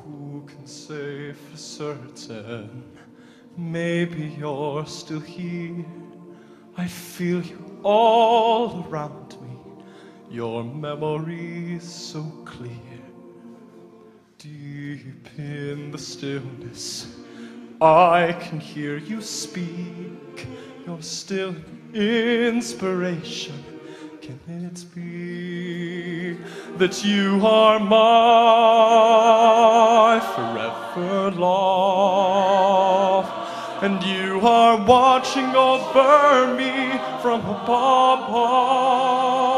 Who can say for certain? Maybe you're still here. I feel you all around me. Your memory's so clear. Deep in the stillness, I can hear you speak. You're still inspiration. Can it be that you are my forever love? And you are watching over me from above.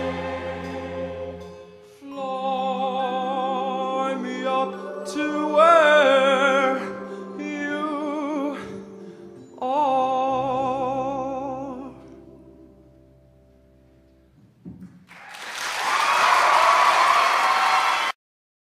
To